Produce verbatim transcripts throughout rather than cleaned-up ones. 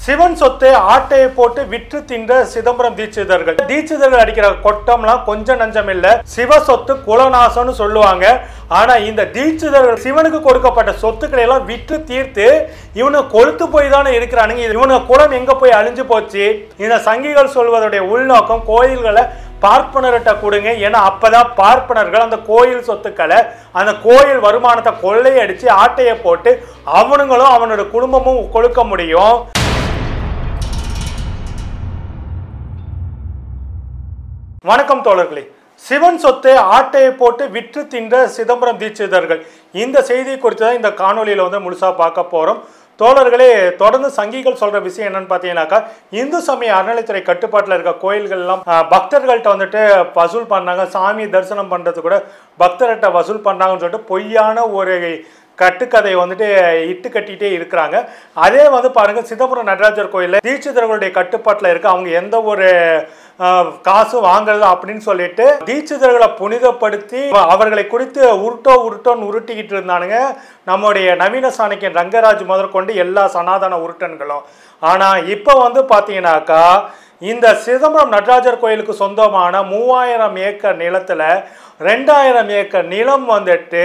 சிவன் சொத்தை ஆட்டையை போட்டு விற்று தின்ற சிதம்பரம் தீட்சிதர்கள். தீட்சிதர்கள் அடிக்கிற கொட்டம்லாம் கொஞ்சம் நஞ்சம் இல்ல. சிவ சொத்து குலநாசம்னு சொல்லுவாங்க. ஆனா இந்த தீட்சிதர்கள் சிவனுக்கு கொடுக்கப்பட்ட சொத்துக்களை எல்லாம் விற்று தீர்த்து இவனு கொழுத்து போய் தானே இருக்கிறானுங்க. இவனு குலம் எங்க போய் அழிஞ்சு போச்சு? இந்த சங்கிகள் சொல்வதுடைய உள்நோக்கம் கோயில்களை பார்ப்பனர்கிட்ட கொடுங்க. ஏன்னா அப்பதான் பார்ப்பனர்கள் அந்த கோயில் சொத்துக்களை அந்த கோயில் வருமானத்தை கொள்ளையடிச்சு ஆட்டையை போட்டு அவனுங்களும் அவனோட குடும்பமும் கொழுக்க முடியும். வணக்கம் தோழர்களே. சிவன் சொத்தை ஆட்டையை போட்டு விற்று தின்ற சிதம்பரம் தீட்சிதர்கள், இந்த செய்தி குறித்து தான் இந்த காணொலியில வந்து முழுசா பார்க்க போறோம். தோழர்களே, தொடர்ந்து சங்கிகள் சொல்ற விஷயம் என்னன்னு பார்த்தீங்கன்னாக்கா, இந்து சமய அறநிலைத்துறை கட்டுப்பாட்டில் இருக்க கோயில்கள் எல்லாம் பக்தர்கள்ட்ட வந்துட்டு வசூல் பண்ணாங்க, சாமி தரிசனம் பண்றது கூட பக்தர்கிட்ட வசூல் பண்ணாங்கன்னு சொல்லிட்டு பொய்யான ஒரு கட்டுக்கதையை வந்துட்டு இட்டு கட்டிகிட்டே இருக்கிறாங்க. அதே வந்து பாருங்க, சிதம்பரம் நடராஜர் கோயிலில் தீட்சிதர்களுடைய கட்டுப்பாட்டில் இருக்க அவங்க எந்த ஒரு காசு வாங்குறது அப்படின்னு சொல்லிட்டு தீட்சிதர்களை புனிதப்படுத்தி அவர்களை குறித்து உருட்டோ உருட்டோன்னு உருட்டிக்கிட்டு இருந்தானுங்க நம்முடைய நவீன சாணக்கியன் ரங்கராஜ் முதற்கொண்டு எல்லா சனாதன உருட்டன்களும். ஆனால் இப்போ வந்து பார்த்தீங்கன்னாக்கா, இந்த சிதம்பரம் நடராஜர் கோயிலுக்கு சொந்தமான மூவாயிரம் ஏக்கர் நிலத்தில் ரெண்டாயிரம் ஏக்கர் நிலம் வந்துட்டு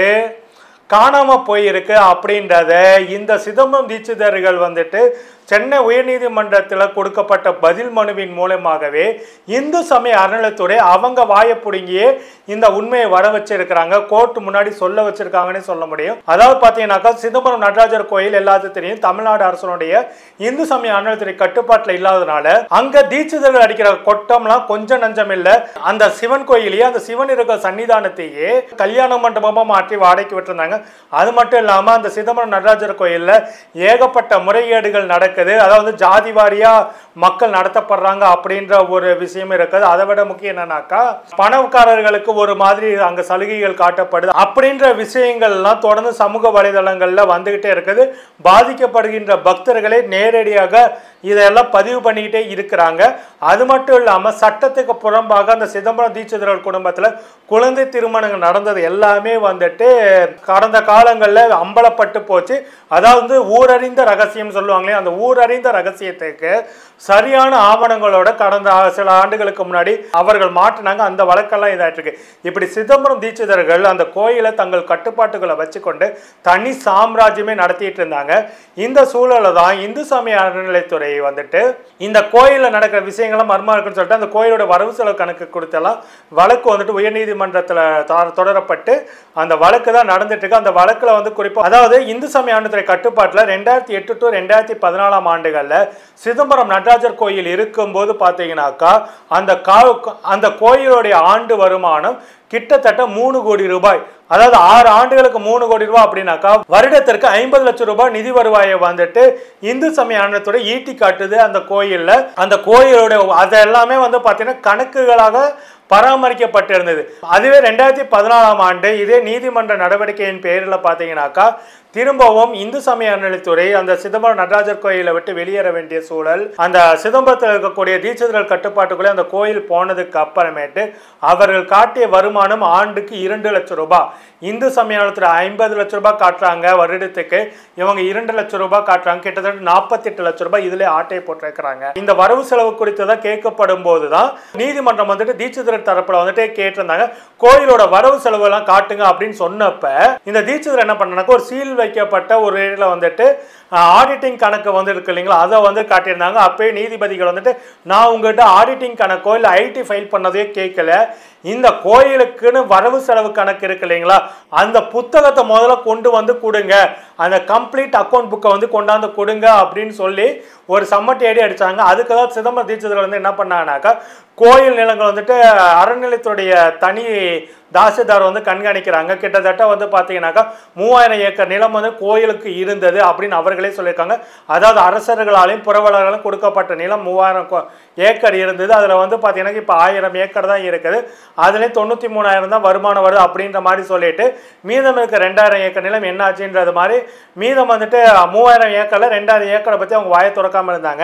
காணாம போயிருக்கு அப்படின்றத இந்த சிதம்பரம் தீட்சிதர்கள் வந்துட்டு சென்னை உயர்நீதிமன்றத்தில் கொடுக்கப்பட்ட பதில் மனுவின் மூலமாகவே இந்து சமய அறநிலைத்துறை அவங்க வாயை பிடுங்கியே இந்த உண்மையை வர வச்சிருக்கிறாங்க, கோர்ட் முன்னாடி சொல்ல வச்சிருக்காங்கன்னு சொல்ல முடியும். அதாவது பார்த்தீங்கன்னாக்கா, சிதம்பரம் நடராஜர் கோயில் எல்லாத்துக்கும் தெரியும், தமிழ்நாடு அரசனுடைய இந்து சமய அறநிலைத்துறை கட்டுப்பாட்டில் இல்லாதனால அங்க தீட்சிதர்கள் அடிக்கிற கொட்டம்லாம் கொஞ்சம் நஞ்சம் இல்லை. அந்த சிவன் கோயிலையே அந்த சிவன் இருக்கிற சன்னிதானத்தையே கல்யாண மண்டபமா மாற்றி வாடகைக்கு விட்டுருந்தாங்க. அது மட்டும் இல்லாம அந்த சிதம்பரம் நடராஜர் கோயில்ல ஏகப்பட்ட முறைகேடுகள் நடக்குது. அதாவது ஜாதி வாரியா மக்கள் நடத்தப்படுறாங்க அப்படின்ற ஒரு விஷயம் இருக்குது. அதை விட முக்கியம் என்னன்னாக்கா, பணக்காரர்களுக்கு ஒரு மாதிரி அங்க சலுகைகள் காட்டப்படுது அப்படின்ற விஷயங்கள் எல்லாம் தொடர்ந்து சமூக வலைதளங்கள்ல வந்துகிட்டே இருக்குது. பாதிக்கப்படுகின்ற பக்தர்களே நேரடியாக இதெல்லாம் பதிவு பண்ணிக்கிட்டே இருக்கிறாங்க. அது மட்டும் இல்லாம சட்டத்துக்கு புறம்பாக அந்த சிதம்பரம் தீட்சிதர்கள் குடும்பத்துல குழந்தை திருமணங்கள் நடந்தது எல்லாமே வந்துட்டு கடந்த காலங்களில் அம்பலப்பட்டு போச்சு. அதாவது ஊரறிந்த ரகசியம் சொல்லுவாங்களே, அந்த ஊரறிந்த ரகசியத்துக்கு சரியான ஆவணங்களோட கடந்த சில ஆண்டுகளுக்கு முன்னாடி அவர்கள் மாற்றினாங்க. அந்த வழக்கெல்லாம் இதாயிட்டு இருக்கு. இப்படி சிதம்பரம் தீட்சிதர்கள் அந்த கோயிலை தங்கள் கட்டுப்பாட்டுகளை வச்சுக்கொண்டு தனி சாம்ராஜ்யமே நடத்திட்டு இருந்தாங்க. இந்த சூழலை தான் இந்து சமய அறநிலைத்துறை வந்துட்டு இந்த கோயிலில் நடக்கிற விஷயங்கள்லாம் மர்மம் இருக்குன்னு சொல்லிட்டு அந்த கோயிலோட வரவு செலவு கணக்கு கொடுத்தெல்லாம் வழக்கு வந்துட்டு உயர்நீதிமன்றத்தில் தொடரப்பட்டு அந்த வழக்கு தான் நடந்துட்டு இருக்கு. அந்த வழக்குல வந்து குறிப்பா, அதாவது இந்து சமய அறநிலைத்துறை கட்டுப்பாட்டில் ரெண்டாயிரத்தி எட்டு டு ரெண்டாயிரத்தி பதினாலாம் ஆண்டுகள்ல சிதம்பரம் நடராஜர் கோயில் இருக்கும்போது பார்த்தீங்கன்னாக்கா, அந்த அந்த கோயிலுடைய ஆண்டு வருமானம் கிட்டத்தட்ட மூணு கோடி ரூபாய். அதாவது ஆறு ஆண்டுகளுக்கு மூணு கோடி ரூபாய் அப்படின்னாக்கா வருடத்திற்கு ஐம்பது லட்சம் ரூபாய் நிதி வருவாயை வந்துட்டு இந்து சமய அறநிலையத்துறை ஈட்டி காட்டுது அந்த கோயில்ல. அந்த கோயிலோட அது எல்லாமே வந்து பார்த்தீங்கன்னா கணக்குகளாக பராமரிக்கப்பட்டிருந்தது. அதுவே ரெண்டாயிரத்தி பதினாலாம் ஆண்டு இதே நீதிமன்ற நடவடிக்கையின் பேரில் பார்த்தீங்கன்னாக்கா திரும்பவும் இந்து சமய அறநிலையத்துறை அந்த சிதம்பரம் நடராஜர் கோயிலை விட்டு வெளியேற வேண்டிய சூழல். அந்த சிதம்பரத்தில் இருக்கக்கூடிய தீட்சிதர்கள் கட்டுப்பாட்டுக்குள்ளே அந்த கோயில் போனதுக்கு அப்புறமேட்டு அவர்கள் காட்டிய வருமானம் ஆண்டுக்கு இரண்டு லட்சம் ரூபாய். இந்து சமய அறநிலையத்துறை ஐம்பது லட்சம் ரூபாய் காட்டுறாங்க வருடத்துக்கு, இவங்க இரண்டு லட்சம் ரூபாய் காட்டுறாங்க. கிட்டத்தட்ட நாற்பத்தி எட்டு லட்சம் ரூபாய் இதுல ஆட்டையை போட்டிருக்கிறாங்க. இந்த வரவு செலவு குறித்து தான் கேட்கப்படும் போதுதான் நீதிமன்றம் வந்துட்டு தீட்சிதர் தரப்புல வந்துட்டு கேட்டிருந்தாங்க, கோயிலோட வரவு செலவு எல்லாம் காட்டுங்க அப்படின்னு சொன்னப்ப இந்த தீட்சிதர் என்ன பண்ணாங்க, ஒரு சீல் வைக்கப்பட்ட ஒரு இடத்துல வந்துட்டு ஆடிட்டிங் கணக்கு வந்து இருக்கு இல்லைங்களா, அதை வந்து காட்டியிருந்தாங்க. அப்பயே நீதிபதிகள் வந்துட்டு, நான் உங்ககிட்ட ஆடிட்டிங் கணக்கோ இல்லை ஐடி ஃபைல் பண்ணதே கேட்கல, இந்த கோயிலுக்குன்னு வரவு செலவு கணக்கு இருக்கு இல்லைங்களா, அந்த புத்தகத்தை முதல்ல கொண்டு வந்து கொடுங்க, அந்த கம்ப்ளீட் அக்கௌண்ட் புக்கை வந்து கொண்டாந்து கொடுங்க அப்படின்னு சொல்லி ஒரு சம்மட்டி அடி அடிச்சாங்க. அதுக்கு தான் சிதம்பரம் தீட்சிதர்கள் வந்து என்ன பண்ணாங்கன்னாக்கா, கோயில் நிலங்கள் வந்துட்டு அறநிலையத்துடைய தனி தாசில்தார் வந்து கண்காணிக்கிறாங்க. கிட்டத்தட்ட வந்து பார்த்தீங்கன்னாக்கா மூவாயிரம் ஏக்கர் நிலம் வந்து கோயிலுக்கு இருந்தது அப்படின்னு அவர்களே சொல்லியிருக்காங்க. அதாவது அரசர்களாலையும் புறவலர்களாலும் கொடுக்கப்பட்ட நிலம் மூவாயிரம் ஏக்கர் இருந்தது. அதில் வந்து பார்த்தீங்கன்னா இப்போ ஆயிரம் ஏக்கர் தான் இருக்குது. அதுலேயும் தொண்ணூற்றி மூணாயிரம் தான் வருமானம் வருது அப்படின்ற மாதிரி சொல்லிட்டு மீதம் இருக்க ரெண்டாயிரம் ஏக்கர் நிலம் என்ன ஆச்சுன்றது மாதிரி மீதம் வந்துட்டு மூவாயிரம் ஏக்கரில் ரெண்டாயிரம் ஏக்கரை பற்றி அவங்க வாயை திறக்காமல் இருந்தாங்க.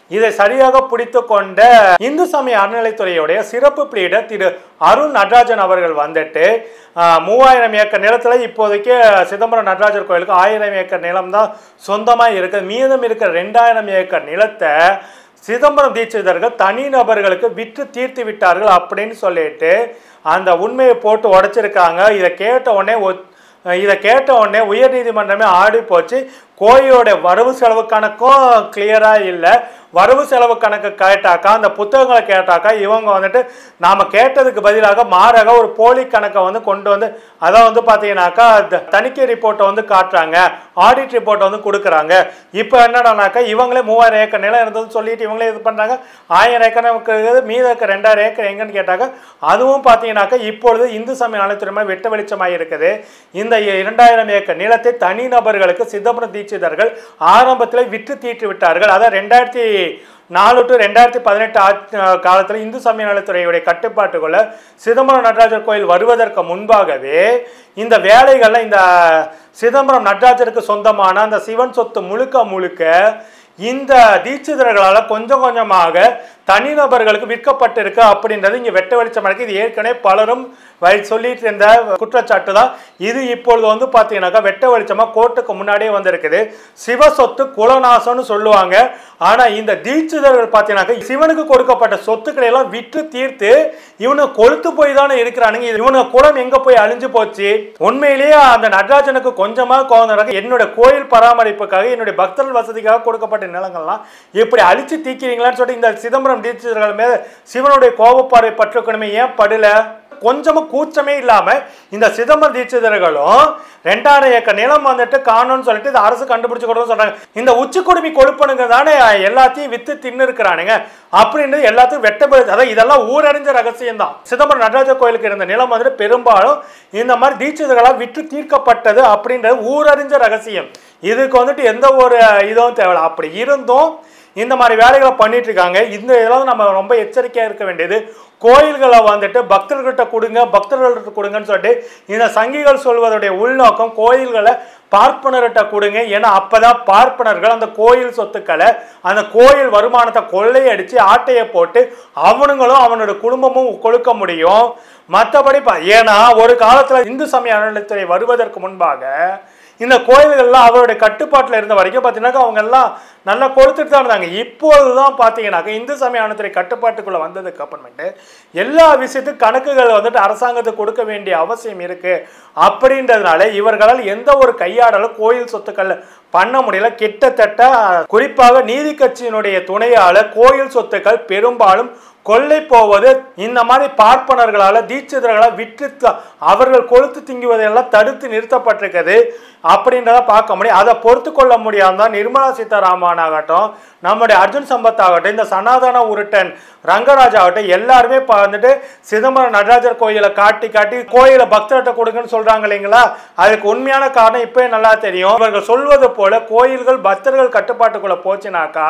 இதை சரியாக பிடித்து கொண்ட இந்து சமய அறநிலைத்துறையுடைய சிறப்பு பிளீடர் திரு அருண் நடராஜன் அவர்கள் வந்துட்டு மூவாயிரம் ஏக்கர் நிலத்துல இப்போதைக்கு சிதம்பரம் நடராஜர் கோயிலுக்கு ஆயிரம் ஏக்கர் நிலம் தான் சொந்தமாக இருக்குது. மீதம் இருக்கிற ரெண்டாயிரம் ஏக்கர் நிலத்தை சிதம்பரம் தீட்சிதர்கள் தனி நபர்களுக்கு விற்று தீர்த்து விட்டார்கள் அப்படின்னு சொல்லிட்டு அந்த உண்மையை போட்டு உடைச்சிருக்காங்க. இதை கேட்ட உடனே இதை கேட்ட உடனே உயர்நீதிமன்றமே ஆடி போச்சு. கோயிலோட வரவு செலவு கணக்கும் கிளியராக இல்லை. வரவு செலவு கணக்கு கேட்டாக்கா அந்த புத்தகங்களை கேட்டாக்கா இவங்க வந்துட்டு நாம் கேட்டதுக்கு பதிலாக மாறாக ஒரு போலி கணக்கை வந்து கொண்டு வந்து அதை வந்து பார்த்தீங்கன்னாக்கா தணிக்கை ரிப்போர்ட்டை வந்து காட்டுறாங்க, ஆடிட் ரிப்போர்ட்டை வந்து கொடுக்குறாங்க. இப்போ என்னடானாக்கா இவங்களே மூவாயிரம் ஏக்கர் நிலம் இருந்ததுன்னு சொல்லிட்டு இவங்களே இது பண்ணுறாங்க. ஆயிரம் ஏக்கர் இருக்குது, மீத இருக்க ரெண்டாயிரம் ஏக்கர் எங்கன்னு கேட்டாக்க அதுவும் பார்த்தீங்கன்னாக்கா இப்பொழுது இந்து சமய அறநிலைத்துறை வெட்ட வெளிச்சமாக இருக்குது. இந்த இரண்டாயிரம் ஏக்கர் நிலத்தை தனி நபர்களுக்கு சிதம்பரம் தீட்சிதர்கள் ஆரம்பத்தில் விற்று தீட்டு விட்டார்கள். அதான் ரெண்டாயிரத்தி நாலு டு ரெண்டாயிரத்தி பதினெட்டு காலத்தில் இந்து சமய நலத்துறையுடைய கட்டுப்பாட்டுக்குள்ள சிதம்பரம் நடராஜர் கோயில் வருவதற்கு முன்பாகவே இந்த வேலைகள்ல இந்த சிதம்பரம் நடராஜருக்கு சொந்தமான அந்த சிவன் சொத்து முழுக்க முழுக்க இந்த தீட்சிதர்களால் கொஞ்சம் கொஞ்சமாக தனிநபர்களுக்கு விற்கப்பட்டிருக்கு அப்படின்றது இங்கே வெட்ட வெளிச்சம் இருக்கு. இது ஏற்கனவே பலரும் சொல்லிட்டு இருந்த குற்றச்சாட்டு தான். இது இப்பொழுது வந்து பார்த்தீங்கன்னாக்கா வெட்ட வெளிச்சமாக கோர்ட்டுக்கு முன்னாடியே வந்திருக்குது. சிவ சொத்து குலநாசம்னு சொல்லுவாங்க. ஆனால் இந்த தீட்சிதர்கள் பார்த்தீங்கன்னாக்கா சிவனுக்கு கொடுக்கப்பட்ட சொத்துக்களை எல்லாம் விற்று தீர்த்து இவனுக்கு கொழுத்து போய் தானே இருக்கிறானுங்க. இவனுக்கு குலம் எங்கே போய் அழிஞ்சு போச்சு? உண்மையிலேயே அந்த நடராஜனுக்கு கொஞ்சமாக கோவம் என்னோட கோயில் பராமரிப்புக்காக என்னுடைய பக்தர்கள் வசதிக்காக கொடுக்கப்பட்ட நிலங்கள்லாம் இப்படி அழிச்சு தீக்கிறீங்களான்னு சொல்லிட்டு இந்த சிதம்பரம் தீட்சிதர்கள் மேல சிவனுடைய கோபப்பார்வை பற்றுக்கணுமே ஏன் படல? கொஞ்சமும் கூச்சமே இல்லாம இந்த சிதம்பரம் தீட்சிதர்களும் ரெண்டாயிரம் ஏக்கர் நிலம் வந்துட்டு காணும்னு சொல்லிட்டு இந்த அரசு கண்டுபிடிச்சு கொடுன்னு சொல்றாங்க. இந்த உச்சி குடுமி கொழுப்பனுங்க தானே எல்லாத்தையும் வித்து தின்னு இருக்கிறானுங்க அப்படின்னு எல்லாத்தையும் வெட்ட அதான் இதெல்லாம் ஊரறிஞ்ச ரகசியம் தான். சிதம்பரம் நடராஜர் கோயிலுக்கு இருந்த நிலம் வந்துட்டு பெரும்பாலும் இந்த மாதிரி தீட்சிதர்களால் விற்று தீர்க்கப்பட்டது அப்படின்றது ஊரறிஞ்ச ரகசியம். இதுக்கு வந்துட்டு எந்த ஒரு இதுவும் தேவையில்லை. அப்படி இருந்தும் இந்த மாதிரி வேலைகளை பண்ணிட்டு இருக்காங்க. இந்த இதெல்லாம் நம்ம ரொம்ப எச்சரிக்கையா இருக்க வேண்டியது. கோயில்களை வந்துட்டு பக்தர்கள்ட்ட கொடுங்க பக்தர்கள்ட்ட கொடுங்கன்னு சொல்லிட்டு இந்த சங்கிகள் சொல்வதுடைய உள்நோக்கம் கோயில்களை பார்ப்பனர்கிட்ட கொடுங்க. ஏன்னா அப்பதான் பார்ப்பனர்கள் அந்த கோயில் சொத்துக்களை அந்த கோயில் வருமானத்தை கொள்ளையடிச்சு ஆட்டையை போட்டு அவனுங்களும் அவனோட குடும்பமும் கொழுக்க முடியும். மற்றபடி ஏன்னா ஒரு காலத்துல இந்து சமய அறநிலைத்துறை வருவதற்கு முன்பாக இந்த கோயில்கள்லாம் அவருடைய கட்டுப்பாட்டில் இருந்த வரைக்கும் பார்த்தீங்கன்னாக்கா அவங்க எல்லாம் நல்லா கொடுத்துட்டு தான் இருந்தாங்க. இப்போதுதான் பார்த்தீங்கன்னாக்கா இந்து சமய அறநிலைத்துறை கட்டுப்பாட்டுக்குள்ள வந்ததுக்கு அப்புறமேட்டு எல்லா விஷயத்துக்கும் கணக்குகள் வந்துட்டு அரசாங்கத்துக்கு கொடுக்க வேண்டிய அவசியம் இருக்கு. அப்படின்றதுனால இவர்களால் எந்த ஒரு கையாடலும் கோயில் சொத்துக்கள் பண்ண முடியல. கிட்டத்தட்ட குறிப்பாக நீதி கட்சியினுடைய துணையால கோயில் சொத்துக்கள் பெரும்பாலும் கொள்ளை போவது இந்த மாதிரி பார்ப்பனர்களால் தீட்சிதர்களால் விற்று அவர்கள் கொழுத்து திங்குவதெல்லாம் தடுத்து நிறுத்தப்பட்டிருக்குது அப்படின்றத பார்க்க முடியும். அதை பொறுத்து கொள்ள முடியாதான் நிர்மலா சீதாராமன் ஆகட்டும், நம்முடைய அர்ஜுன் சம்பத் ஆகட்டும், இந்த சனாதன உருட்டன் ரங்கராஜ் ஆகட்டும், எல்லாருமே வந்துட்டு சிதம்பரம் நடராஜர் கோயிலை காட்டி காட்டி கோயிலை பக்தர்கிட்ட கொடுங்கன்னு சொல்றாங்க இல்லைங்களா? அதுக்கு உண்மையான காரணம் இப்பவே நல்லா தெரியும். இவர்கள் சொல்வது போல கோயில்கள் பக்தர்கள் கட்டுப்பாட்டுக்குள்ள போச்சுனாக்கா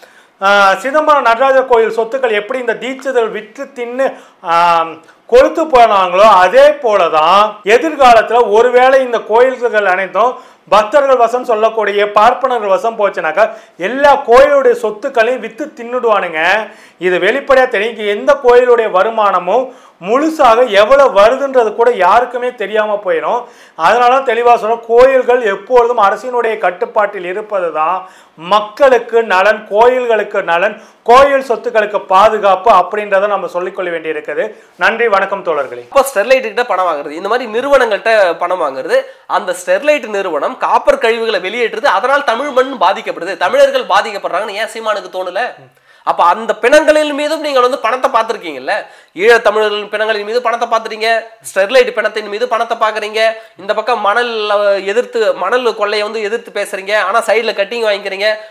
சிதம்பரம் நடராஜர் கோயில் சொத்துக்கள் எப்படி இந்த தீட்சிதர்கள் விற்று தின்னு கொழுத்து போனாங்களோ அதே போலதான் எதிர்காலத்துல ஒருவேளை இந்த கோயில்கள் அனைத்தும் பக்தர்கள் வசம் சொல்லக்கூடிய பார்ப்பனர்கள் வசம் போச்சுனாக்கா எல்லா கோயிலுடைய சொத்துக்களையும் வித்து தின்னுடுவானுங்க. இது வெளிப்படையா தெரியும். எந்த கோயிலுடைய வருமானமும் முழுசாக எவ்வளவு வருதுன்றது கூட யாருக்குமே தெரியாம போயிடும். அதனால தெளிவா சொல்ல கோயில்கள் எப்பொழுதும் அரசினுடைய கட்டுப்பாட்டில் இருப்பது தான் மக்களுக்கு நலன், கோயில்களுக்கு நலன், கோயில் சொத்துக்களுக்கு பாதுகாப்பு அப்படின்றத நம்ம சொல்லிக்கொள்ள வேண்டி இருக்குது. நன்றி, வணக்கம் தோழர்களே. இப்போ ஸ்டெர்லைட் கிட்ட பணம் வாங்குறது, இந்த மாதிரி நிறுவனங்கள்கிட்ட பணம் வாங்குறது, அந்த ஸ்டெர்லைட் நிறுவனம் காப்பர் கழிவுகளை வெளியேற்றுது, அதனால் தமிழ் மண் பாதிக்கப்படுது, தமிழர்கள் பாதிக்கப்படுறாங்கன்னு ஏன் சீமானுக்கு தோணல? அப்ப அந்த பிணங்களின் மீதும் நீங்கள் வந்து பணத்தை பார்த்துருக்கீங்கல்ல. ஈழ தமிழர்களின் பிணங்களின் மீது பணத்தை பார்த்துறீங்க, ஸ்டெர்லைட் பிணத்தின் மீது பணத்தை பார்க்குறீங்க, இந்த பக்கம் மணல் எதிர்த்து மணல் கொள்ளையை வந்து எதிர்த்து பேசுறீங்க, ஆனா சைட்ல கட்டிங் வாங்கிக்கிறீங்க.